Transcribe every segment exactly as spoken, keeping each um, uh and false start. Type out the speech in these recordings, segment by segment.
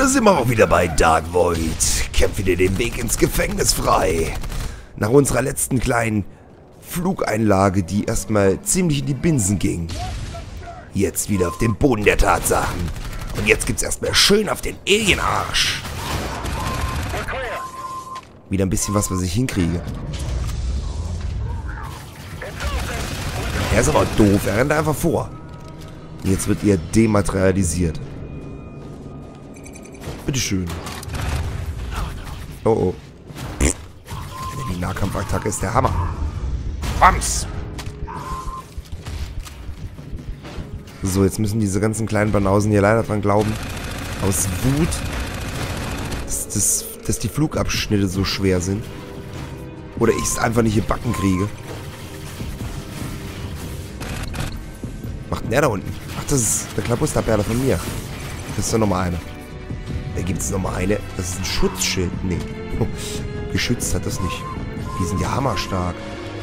da sind wir auch wieder bei Dark Void. Kämpfe dir den Weg ins Gefängnis frei. Nach unserer letzten kleinen Flugeinlage, die erstmal ziemlich in die Binsen ging. Jetzt wieder auf den Boden der Tatsachen. Und jetzt gibt's erstmal schön auf den Alienarsch. Wieder ein bisschen was, was ich hinkriege. Er ist aber doof, er rennt einfach vor. Und jetzt wird er dematerialisiert. Bitteschön. Oh oh. Die Nahkampfattacke ist der Hammer. Bams! So, jetzt müssen diese ganzen kleinen Banausen hier leider dran glauben. Aus Wut, dass, dass, dass die Flugabschnitte so schwer sind. Oder ich es einfach nicht gebacken kriege. Was macht denn der da unten? Ach, das ist eine Klabusterperle von mir. Das ist doch nochmal eine. Da gibt es nochmal eine. Das ist ein Schutzschild. Nee. Geschützt hat das nicht. Die sind ja hammerstark.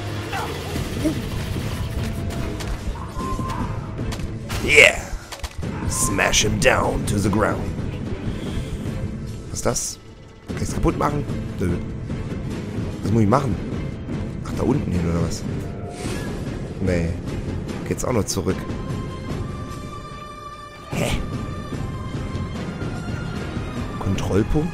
Yeah! Smash him down to the ground. Was ist das? Kann ich es kaputt machen? Nö. Was muss ich machen? Ach, da unten hin oder was? Nee. Geht's auch noch zurück. Hä? Kontrollpunkt?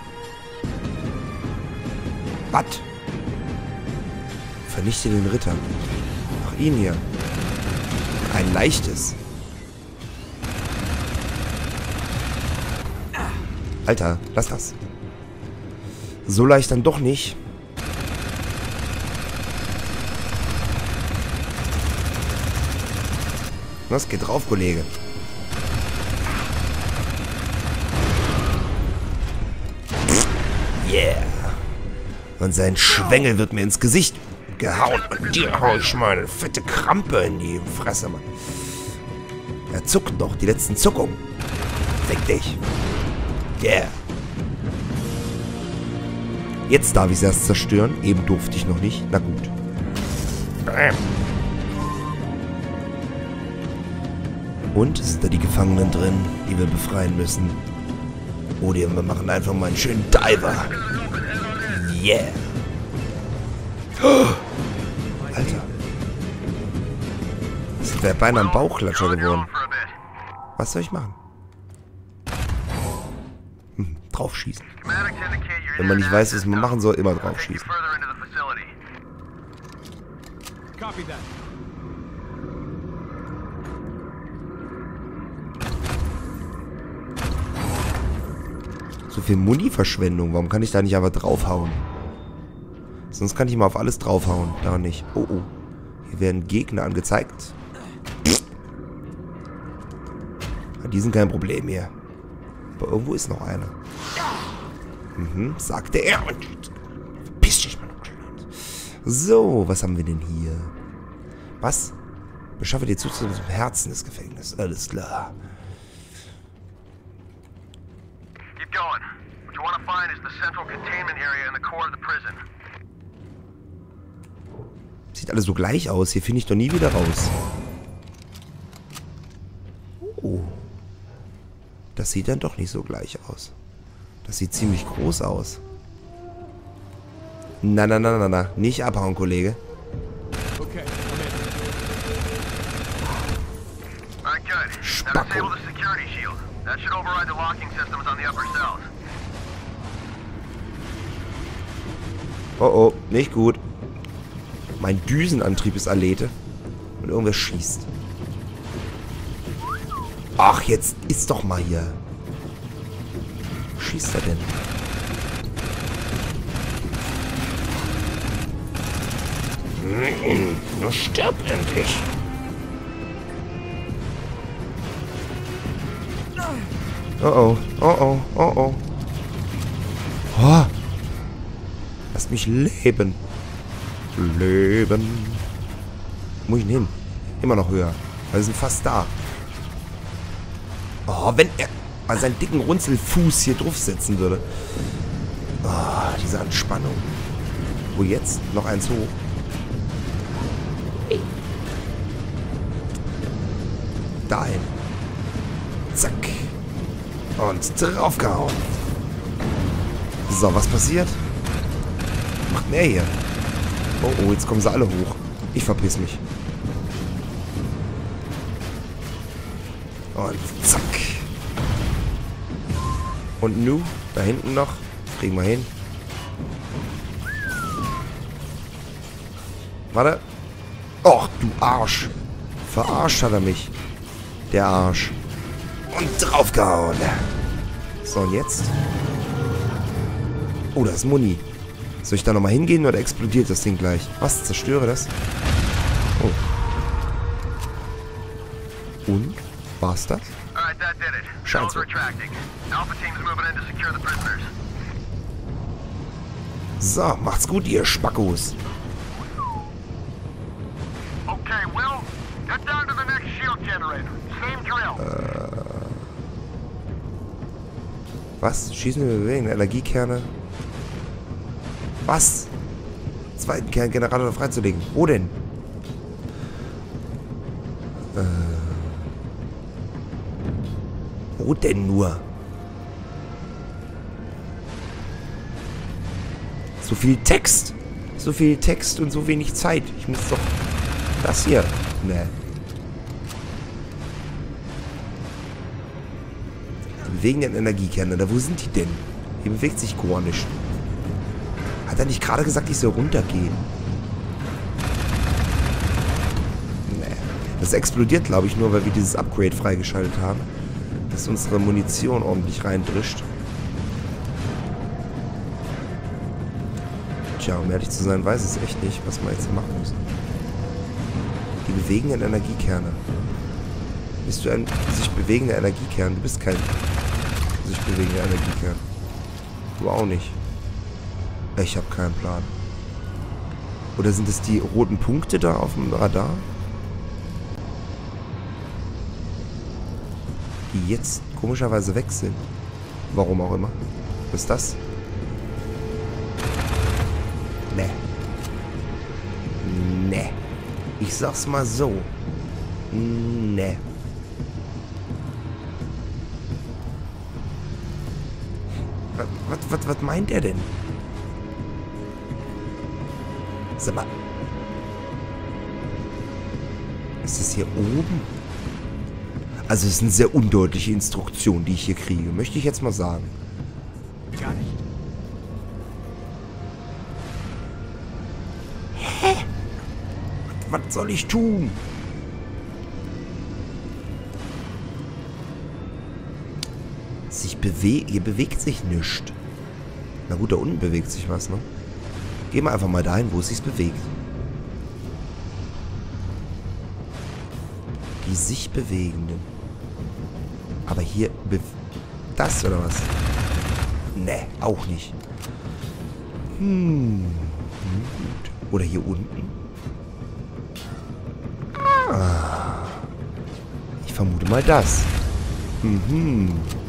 Was? Vernichte den Ritter. Ach, ihn hier. Ein leichtes. Alter, lass das. So leicht dann doch nicht. Was geht drauf, Kollege? Yeah. Und sein Schwengel wird mir ins Gesicht gehauen. Und dir hau ich mal eine fette Krampe in die Fresse, Mann. Er zuckt noch, die letzten Zuckungen. Fick dich. Yeah. Jetzt darf ich es erst zerstören. Eben durfte ich noch nicht. Na gut. Bam. Und sind da die Gefangenen drin, die wir befreien müssen? Oder wir machen einfach mal einen schönen Diver. Yeah. Oh. Alter. Das wäre beinahe ein Bauchklatscher geworden. Was soll ich machen? Hm, draufschießen. Wenn man nicht weiß, was man machen soll, immer draufschießen. So viel Muni-Verschwendung. Warum kann ich da nicht einfach draufhauen? Sonst kann ich mal auf alles draufhauen. Da nicht. Oh, oh. Hier werden Gegner angezeigt. Die sind kein Problem hier. Aber irgendwo ist noch einer. Mhm, sagte er. Verpiss dich, Mann. So, was haben wir denn hier? Was? Beschaffe dir Zutritt zum Herzen des Gefängnisses. Alles klar. Keep going. What you want to find is the central containment area in the core of the prison. Sieht alles so gleich aus. Hier finde ich doch nie wieder raus. Oh. Das sieht dann doch nicht so gleich aus. Das sieht ziemlich groß aus. Na, na, na, na, na. Nicht abhauen, Kollege. Okay. Spacko. Oh, oh. Nicht gut. Mein Düsenantrieb ist Alete. Und irgendwer schießt. Ach, jetzt ist doch mal hier. Schießt er denn? Hm, nur stirb endlich. Oh oh, oh oh, oh oh. Oh. Lasst mich leben. Leben. Wo muss ich denn hin? Immer noch höher. Wir sind fast da. Oh, wenn er mal seinen dicken Runzelfuß hier draufsetzen würde. Oh, diese Anspannung. Wo jetzt? Noch eins hoch. Dahin. Zack. Und draufgehauen. So, was passiert? Macht mehr hier. Oh, oh, jetzt kommen sie alle hoch. Ich verpiss mich. Und zack. Und nu, da hinten noch. Kriegen wir hin. Warte. Och, du Arsch. Verarscht hat er mich. Der Arsch. Und draufgehauen. So, und jetzt? Oh, da ist Muni. Soll ich da nochmal hingehen oder explodiert das Ding gleich? Was? Zerstöre das? Oh. Und? War's das? Scheiße. So, macht's gut, ihr Spackos. Äh. Was? Schießen wir bewegen? Energiekerne? Was? Zweiten Kerngenerator freizulegen. Wo denn? Äh. Wo denn nur? So viel Text. So viel Text und so wenig Zeit. Ich muss doch... Das hier. Ne. Wegen den Energiekernen. Da, wo sind die denn? Hier bewegt sich gar nicht. Hat er nicht gerade gesagt, ich soll runtergehen? Nee. Das explodiert, glaube ich, nur, weil wir dieses Upgrade freigeschaltet haben. Dass unsere Munition ordentlich reindrischt. Tja, um ehrlich zu sein, weiß ich es echt nicht, was wir jetzt machen müssen. Die bewegenden Energiekerne. Bist du ein sich bewegender Energiekern? Du bist kein sich bewegender Energiekern. Du auch nicht. Ich habe keinen Plan. Oder sind es die roten Punkte da auf dem Radar? Die jetzt komischerweise weg sind. Warum auch immer. Was ist das? Ne. Ne. Ich sag's mal so. Ne. Was, was, was, was meint er denn? Sag mal. Ist das hier oben? Also es ist eine sehr undeutliche Instruktion, die ich hier kriege. Möchte ich jetzt mal sagen. Gar nicht. Hä? Was soll ich tun? Sich bewegt. Hier bewegt sich nichts. Na gut, da unten bewegt sich was, ne? Gehen wir einfach mal dahin, wo es sich bewegt. Die sich bewegenden. Aber hier... Be das oder was? Ne, auch nicht. Hm. Gut. Oder hier unten. Ah. Ich vermute mal das. Mhm.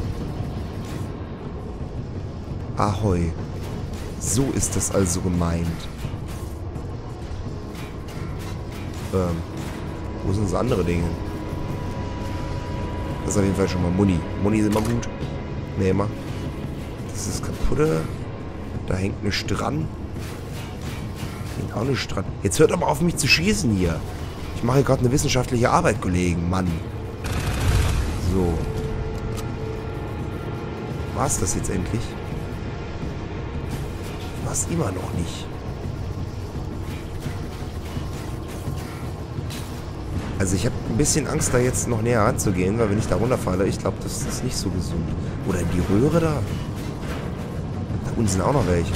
Ahoi. So ist das also gemeint. Ähm. Wo sind das andere Dinge? Das ist auf jeden Fall schon mal Muni. Muni ist immer gut. Ne, immer. Das ist kaputt. Da hängt eine dran. Hängt auch eine dran. Jetzt hört aber auf mich zu schießen hier. Ich mache gerade eine wissenschaftliche Arbeit, Kollegen. Mann. So. War's das jetzt endlich? War's immer noch nicht. Also ich habe ein bisschen Angst, da jetzt noch näher ranzugehen, weil wenn ich da runterfalle, ich glaube, das ist nicht so gesund. Oder in die Röhre da? Da unten sind auch noch welche.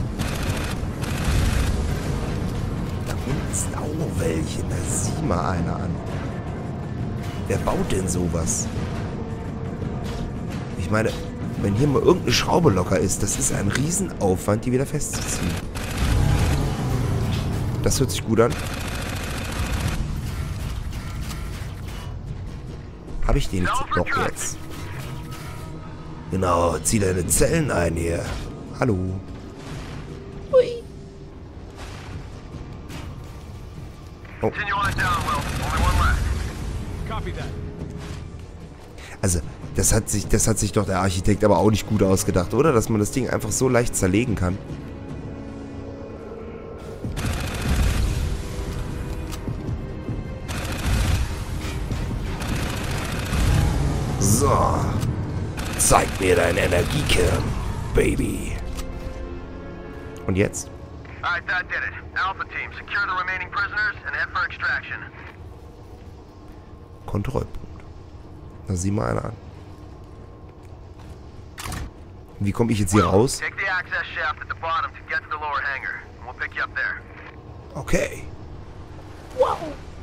Da unten sind auch noch welche. Da sieh mal einer an. Wer baut denn sowas? Ich meine, wenn hier mal irgendeine Schraube locker ist, das ist ein Riesenaufwand, die wieder festzuziehen. Das hört sich gut an. Habe ich den jetzt doch jetzt? Genau, zieh deine Zellen ein hier. Hallo. Hui. Oh. Also, Das hat sich, das hat sich doch der Architekt aber auch nicht gut ausgedacht, oder? Dass man das Ding einfach so leicht zerlegen kann. So. Zeig mir deinen Energiekern, Baby. Und jetzt? Alright, that did it. Alpha team, secure the remaining prisoners and head for extraction. Kontrollpunkt. Da sieh mal einer an. Wie komme ich jetzt hier raus? Take the access shaft at the bottom to get to the lower hangar. And we'll pick you up there. Okay. Wow.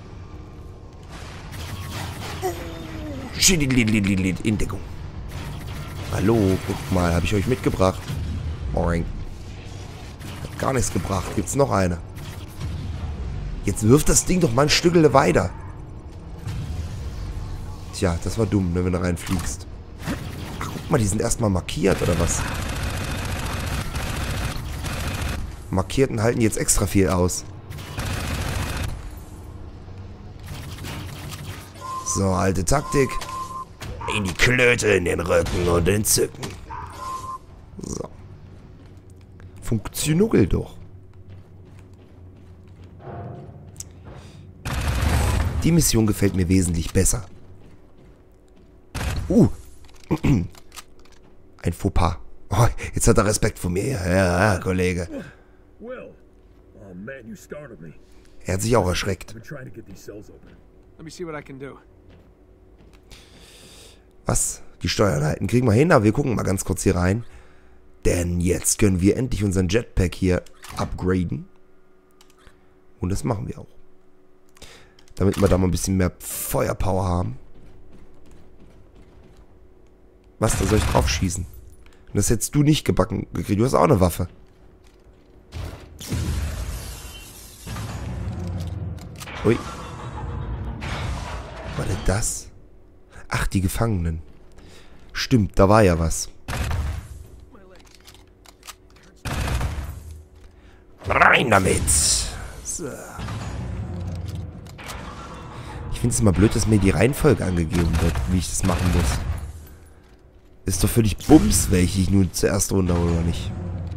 In Deckung. Hallo, guck mal, habe ich euch mitgebracht. Boing. Hat gar nichts gebracht. Gibt's noch eine? Jetzt wirft das Ding doch mal ein Stückele weiter. Tja, das war dumm, ne, wenn du reinfliegst. Ach, guck mal, die sind erstmal markiert, oder was? Markierten halten jetzt extra viel aus. So, alte Taktik. In die Klöte, in den Rücken und entzücken. So. Funktioniert doch. Die Mission gefällt mir wesentlich besser. Uh. Ein Fauxpas. Oh, jetzt hat er Respekt vor mir. Ja, ja, Kollege. Er hat sich auch erschreckt. Was? Die Steuereinheiten kriegen wir hin, aber wir gucken mal ganz kurz hier rein. Denn jetzt können wir endlich unseren Jetpack hier upgraden. Und das machen wir auch. Damit wir da mal ein bisschen mehr Feuerpower haben. Was, da soll ich drauf schießen? Das hättest du nicht gebacken gekriegt. Du hast auch eine Waffe. Ui. Was ist das? Ach, die Gefangenen. Stimmt, da war ja was. Rein damit. So. Ich finde es immer blöd, dass mir die Reihenfolge angegeben wird, wie ich das machen muss. Ist doch völlig Bums, welche ich nun zuerst runterhole oder nicht.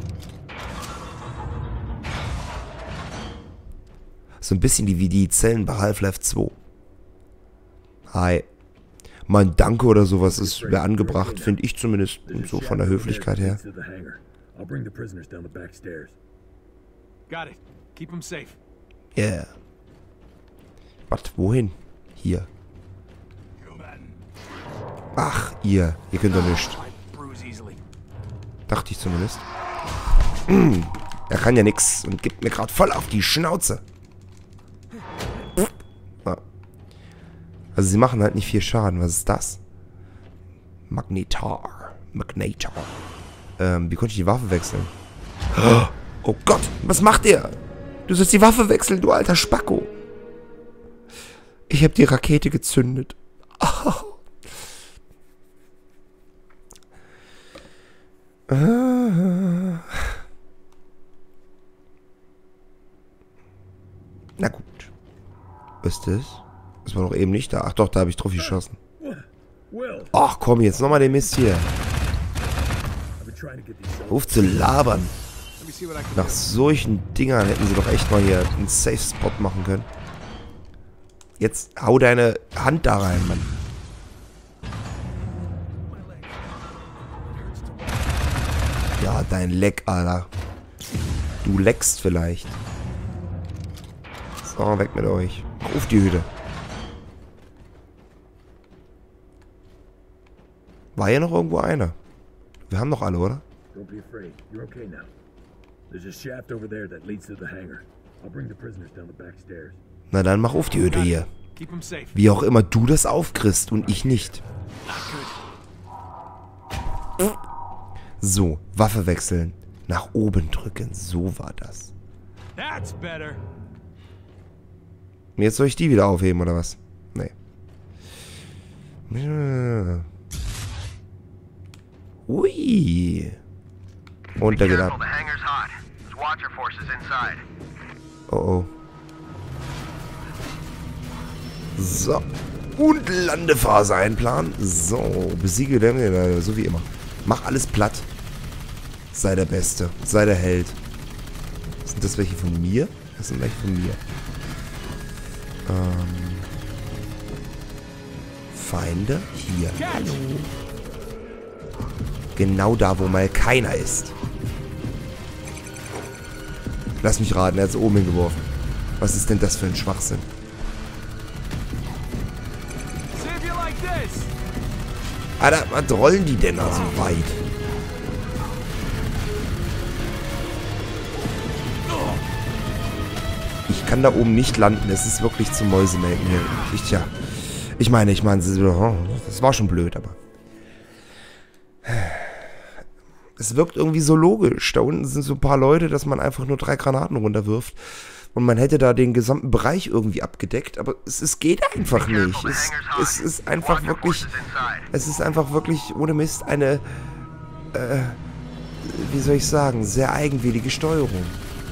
So ein bisschen wie die Zellen bei Half-Life zwei. Hi. Mal ein Danke oder sowas ist wäre angebracht, finde ich zumindest, so von der Höflichkeit her. Yeah. Was, wohin? Hier. Ach, ihr. Ihr könnt doch nicht. Dachte ich zumindest. Mm, er kann ja nix und gibt mir gerade voll auf die Schnauze. Ja. Also sie machen halt nicht viel Schaden. Was ist das? Magnetar. Magnetar. Ähm, wie konnte ich die Waffe wechseln? Oh Gott, was macht ihr? Du sollst die Waffe wechseln, du alter Spacko. Ich habe die Rakete gezündet. Oh. Ah. Na gut. Was ist das? Das war doch eben nicht da. Ach doch, da habe ich drauf geschossen. Ach komm, jetzt nochmal den Mist hier. Ruf zu labern. Nach solchen Dingern hätten sie doch echt mal hier einen Safe-Spot machen können. Jetzt hau deine Hand da rein, Mann. Ja, dein Leck, Alter. Du leckst vielleicht. So, weg mit euch. Ruf die Hüte. War hier noch irgendwo einer? Wir haben noch alle, oder? Na dann mach auf die Hütte hier. Wie auch immer du das aufkriegst und ich nicht. So, Waffe wechseln. Nach oben drücken. So war das. Jetzt soll ich die wieder aufheben, oder was? Nee. Ui. Und der geht ab. Oh oh. So. Und Landephase einplanen. So, besiege den, so wie immer. Mach alles platt. Sei der Beste. Sei der Held. Sind das welche von mir? Das sind welche von mir. Ähm... Feinde? Hier. Hallo. Genau da, wo mal keiner ist. Lass mich raten, er hat es oben hingeworfen. Was ist denn das für ein Schwachsinn? Alter, was rollen die denn da so weit? Ich kann da oben nicht landen. Es ist wirklich zum Mäusemelken hier. Ich, tja. Ich meine, ich meine, das war schon blöd, aber... Es wirkt irgendwie so logisch. Da unten sind so ein paar Leute, dass man einfach nur drei Granaten runterwirft. Und man hätte da den gesamten Bereich irgendwie abgedeckt. Aber es, es geht einfach nicht. Es, es ist einfach wirklich... Es ist einfach wirklich, ohne Mist, eine... Äh, wie soll ich sagen? Sehr eigenwillige Steuerung.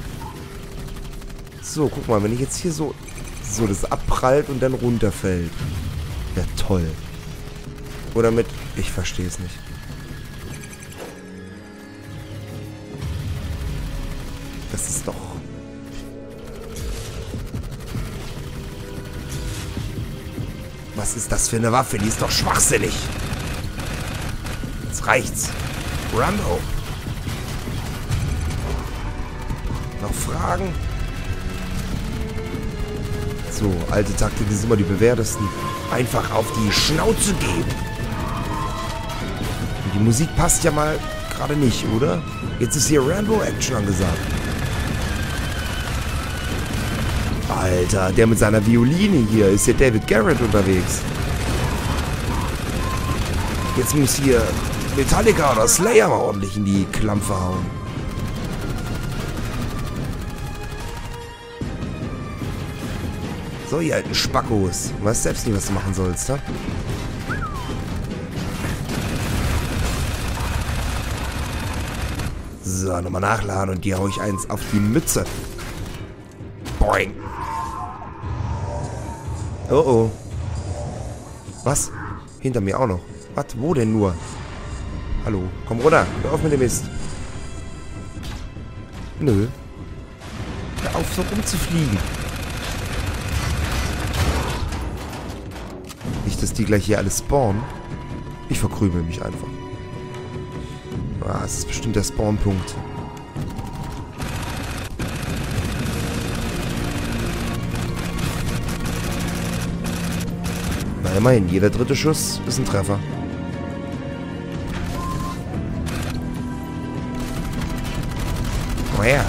So, guck mal, wenn ich jetzt hier so... So, das abprallt und dann runterfällt. Ja, toll. Oder mit... Ich verstehe es nicht. Das ist doch... Was ist das für eine Waffe? Die ist doch schwachsinnig. Jetzt reicht's. Rambo. Noch Fragen? So, alte Taktik ist immer die bewährtesten. Einfach auf die Schnauze geben. Und die Musik passt ja mal gerade nicht, oder? Jetzt ist hier Rambo-Action angesagt. Alter, der mit seiner Violine hier. Ist hier David Garrett unterwegs. Jetzt muss hier Metallica oder Slayer mal ordentlich in die Klampfe hauen. So, ihr alten Spackos. Du weißt selbst nicht, was du machen sollst, ha? So, nochmal nachladen und die hau ich eins auf die Mütze. Boing. Oh oh. Was? Hinter mir auch noch. Was? Wo denn nur? Hallo. Komm runter. Hör auf mit dem Mist. Nö. Hör auf, so rumzufliegen. Nicht, dass die gleich hier alle spawnen. Ich verkrümel mich einfach. Ah, es ist bestimmt der Spawnpunkt. Na immerhin, jeder dritte Schuss ist ein Treffer. Komm her.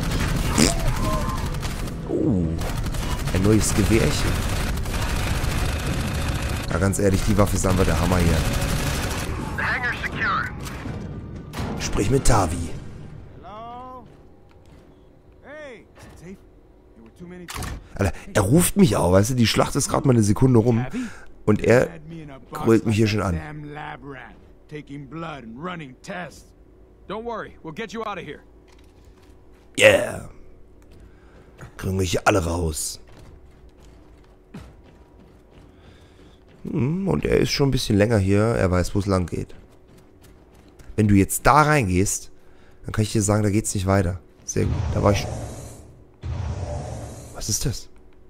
Oh, ein neues Gewehrchen. Ja, ganz ehrlich, die Waffe ist einfach der Hammer hier. Sprich mit Tavi. Alter, er ruft mich auch, weißt du, die Schlacht ist gerade mal eine Sekunde rum. Und er grölt mich hier schon an. Yeah. Kriegen wir hier alle raus. Hm, und er ist schon ein bisschen länger hier. Er weiß, wo es lang geht. Wenn du jetzt da reingehst, dann kann ich dir sagen, da geht's nicht weiter. Sehr gut. Da war ich... Was ist das?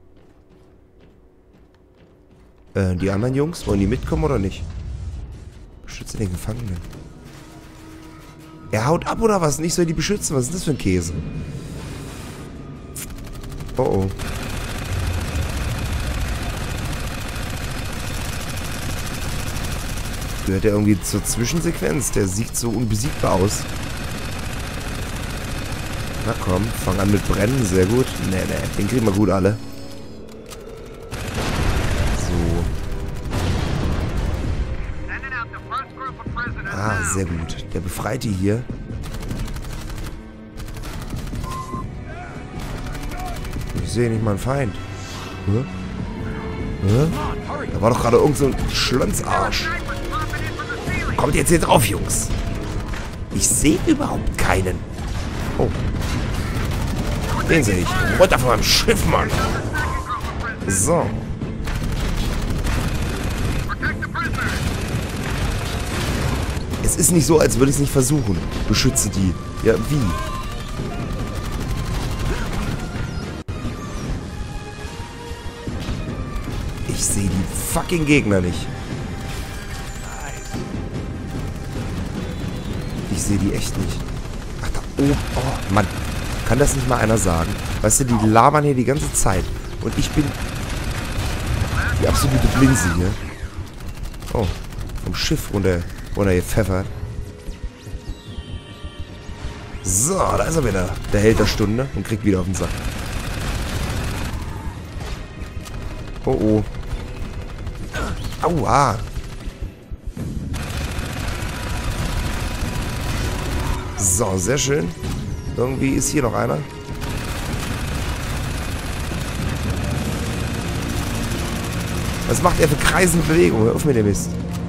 Äh, die anderen Jungs, wollen die mitkommen oder nicht? Beschütze den Gefangenen. Er haut ab oder was? Nicht soll die beschützen? Was ist das für ein Käse? Oh oh. Gehört er irgendwie zur Zwischensequenz? Der sieht so unbesiegbar aus. Na komm, fang an mit Brennen, sehr gut. Nee, nee, den kriegen wir gut alle. So. Ah, sehr gut. Der befreit die hier. Ich sehe nicht mal einen Feind. Hä? Hä? Da war doch gerade irgend so ein Schlönzarsch. Kommt jetzt hier drauf, Jungs. Ich sehe überhaupt keinen. Oh. Den sehe ich. Runter von meinem Schiff, Mann. So. Es ist nicht so, als würde ich es nicht versuchen. Beschütze die. Ja, wie? Ich sehe die fucking Gegner nicht. Ich sehe die echt nicht. Ach, da oben. Oh, Mann. Kann das nicht mal einer sagen? Weißt du, die labern hier die ganze Zeit. Und ich bin die absolute Blinse hier. Oh, vom Schiff runter, runter gepfeffert. So, da ist er wieder. Der Held der Stunde und kriegt wieder auf den Sack. Oh, oh. Aua. So, sehr schön. Irgendwie ist hier noch einer. Was macht er für kreisende Bewegungen? Hör auf mit dem Mist.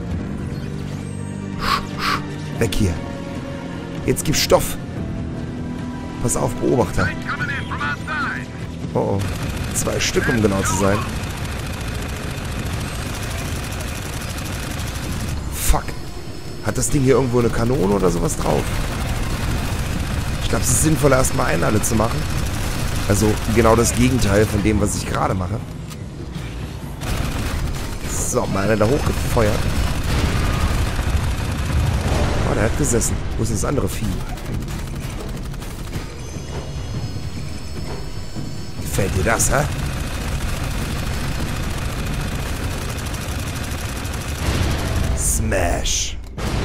Weg hier. Jetzt gib Stoff. Pass auf, Beobachter. Oh oh. Zwei Stück, um genau zu sein. Fuck. Hat das Ding hier irgendwo eine Kanone oder sowas drauf? Ich glaube, es ist sinnvoller, erstmal einen alle zu machen. Also genau das Gegenteil von dem, was ich gerade mache. So, mal einer da hochgefeuert. Oh, der hat gesessen. Wo ist das andere Vieh? Gefällt dir das, hä? Smash.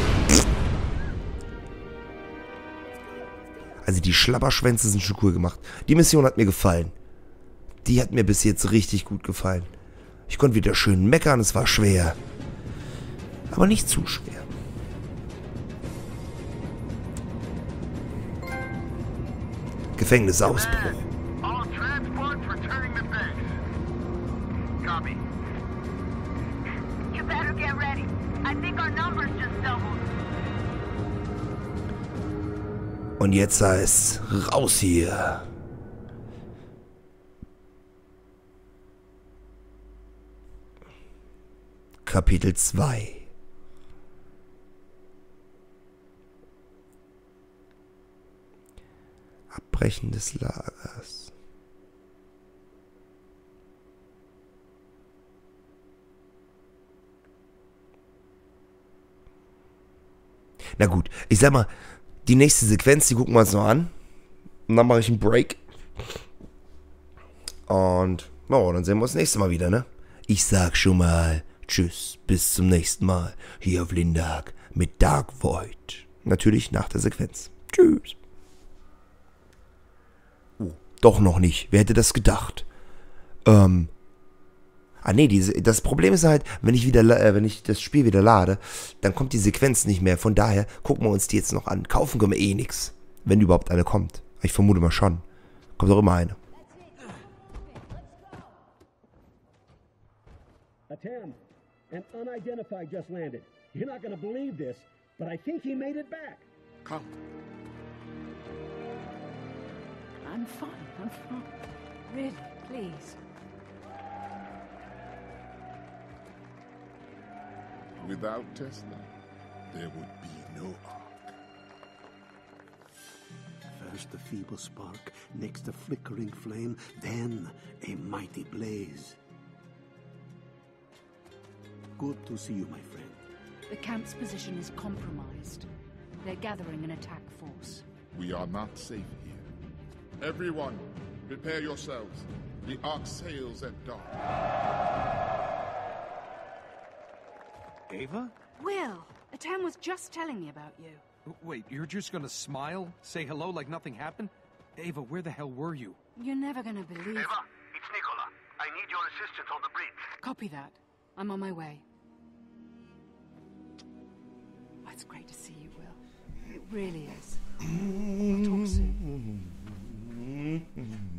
Also die Schlabberschwänze sind schon cool gemacht. Die Mission hat mir gefallen. Die hat mir bis jetzt richtig gut gefallen. Ich konnte wieder schön meckern, es war schwer. Aber nicht zu schwer. Gefängnisausbruch. All transports returning to base. Copy. You better get ready. I think our numbers just doubled. Und jetzt heißt raus hier. Kapitel zwei. Abbrechen des Lagers. Na gut, ich sag mal, die nächste Sequenz, die gucken wir uns noch an. Und dann mache ich einen Break. Und oh, dann sehen wir uns das nächste Mal wieder, ne? Ich sag schon mal tschüss, bis zum nächsten Mal. Hier auf Lindark mit Dark Void. Natürlich nach der Sequenz. Tschüss. Oh, doch noch nicht. Wer hätte das gedacht? Ähm. Ah nee, diese, das Problem ist halt, wenn ich wieder, äh, wenn ich das Spiel wieder lade, dann kommt die Sequenz nicht mehr. Von daher gucken wir uns die jetzt noch an. Kaufen können wir eh nichts. Wenn überhaupt eine kommt. Ich vermute mal schon. Kommt doch immer eine. Atem, an unidentified just landed. You're not gonna believe this, but I think he made it back. Come. I'm fine, I'm fine. Really, please. Without Tesla, there would be no Ark. First a feeble spark, next a flickering flame, then a mighty blaze. Good to see you, my friend. The camp's position is compromised. They're gathering an attack force. We are not safe here. Everyone, prepare yourselves. The Ark sails at dawn. Ava? Will, Atem was just telling me about you. Wait, you're just gonna smile? Say hello like nothing happened? Ava, where the hell were you? You're never gonna believe. Eva, it's Nicola. I need your assistance on the bridge. Copy that. I'm on my way. Oh, it's great to see you, Will. It really is. We'll talk soon.